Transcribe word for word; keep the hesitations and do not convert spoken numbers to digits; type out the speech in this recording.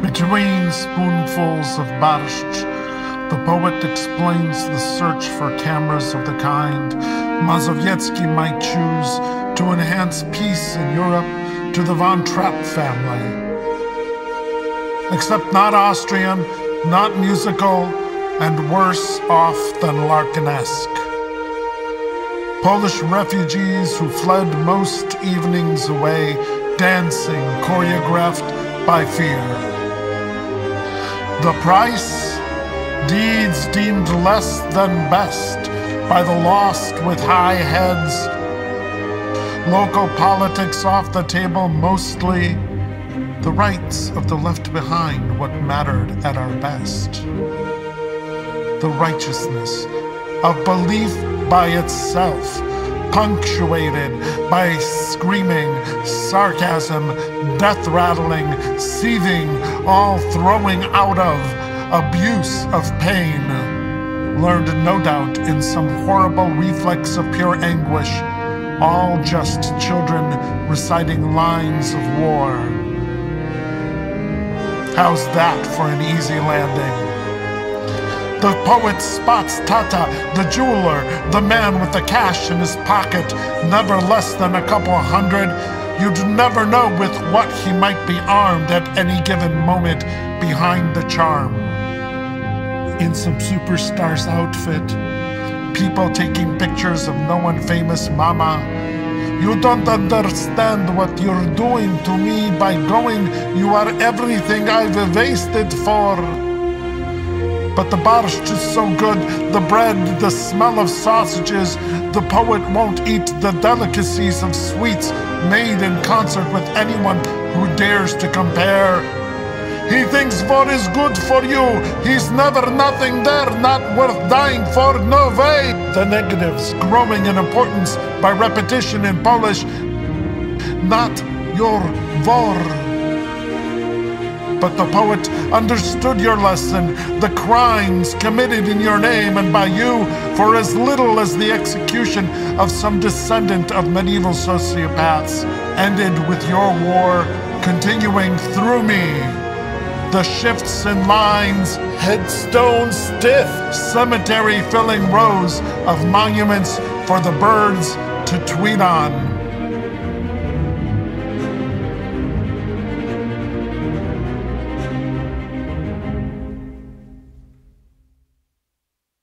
Between spoonfuls of borscht, the poet explains the search for cameras of the kind Mazowiecki might choose to enhance peace in Europe to the Von Trapp family. Except not Austrian, not musical, and worse off than Larkinesque. Polish refugees who fled most evenings away, dancing choreographed by fear. The price? Deeds deemed less than best by the lost with high heads. Local politics off the table mostly. The rights of the left behind, what mattered at our best. The righteousness of belief by itself, punctuated by screaming, sarcasm, death-rattling, seething, all throwing out of abuse of pain, learned no doubt in some horrible reflex of pure anguish, all just children reciting lines of war. How's that for an easy landing? The poet spots Tata, the jeweler, the man with the cash in his pocket, never less than a couple hundred. You'd never know with what he might be armed at any given moment behind the charm. In some superstar's outfit, people taking pictures of no one famous mama. You don't understand what you're doing to me by going. You are everything I've wasted for. But the borscht is so good, the bread, the smell of sausages, the poet won't eat the delicacies of sweets made in concert with anyone who dares to compare. He thinks war is good for you. He's never nothing there, not worth dying for, no way. The negatives growing in importance by repetition in Polish. Not your war. But the poet understood your lesson, the crimes committed in your name and by you for as little as the execution of some descendant of medieval sociopaths, ended with your war continuing through me. The shifts in lines, headstones stiff, cemetery filling rows of monuments for the birds to tweet on.